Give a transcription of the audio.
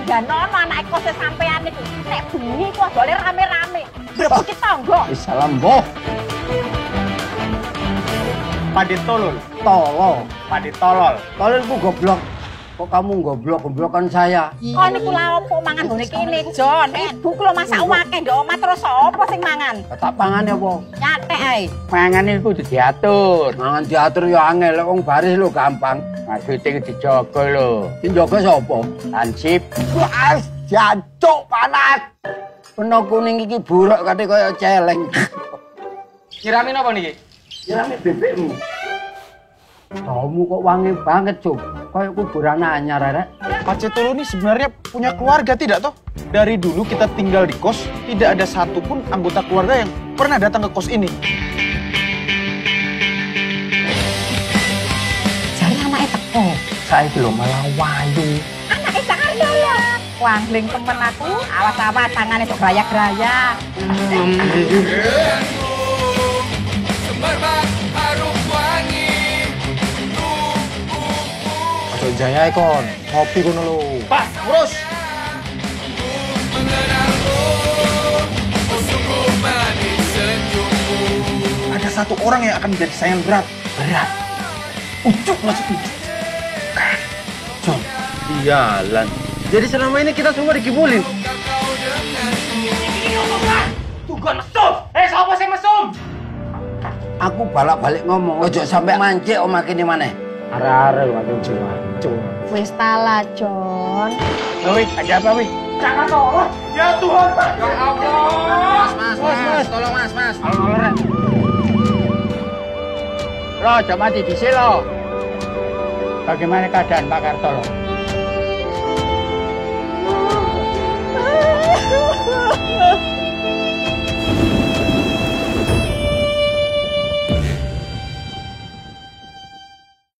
Danono anak kose sampean iku. Nek bengi ku dole rame-rame. Brebut tangga. Salam boh. Padi tolol. Tolol. Padi tolol. Tolol ku goblok. Kok kamu goblok-goblokan saya? Kok niku lha opo mangan ngene kene, Jon? Ibu kula masak akeh ndok omah terus sapa sing mangan? Tak pangane apa? Nyatek ae. Mangan itu kudu diatur. Mangan diatur ya angel, wong baris lho gampang. Maksudnya dijaga lho. Ki njaga sapa? Hansip. Wes jancuk panas. Peno kuning iki buruk kate kaya celeng. Kirami napa niki? Kirami bebekmu. Kamu kok wangi banget, Cuk. Kayak kuburan anyar, Rek. Pak Cetolo ini sebenarnya punya keluarga tidak toh? Dari dulu kita tinggal di kos, tidak ada satupun anggota keluarga yang pernah datang ke kos ini. Jare anake teko. Saya belum malah wayu. Anake Jakarta ya. Wangling temen aku, awas-awas tangane sok graya-graya. Aduh Jaya ikon, ngopi kono lho. Pas, urus. Ada satu orang yang akan menjadi saingan berat. Berat. Ujuk masuk ujuk. Jon, sialan. Jadi selama ini kita semua dikibulin. Tugan mesum. Siapa sih mesum? Aku balak-balik ngomong, ojo sampai mancik omah kene maneh. Arah-arah waktu Jawa. Wis tala, Jon. Wih, ada apa wih? Jangan tolong. Ya Tuhan, Pak. Ya Allah. Mas, tolong mas. Alon-alon rek. Lo, coba mati di sini lo. Bagaimana keadaan Pak Kartolo?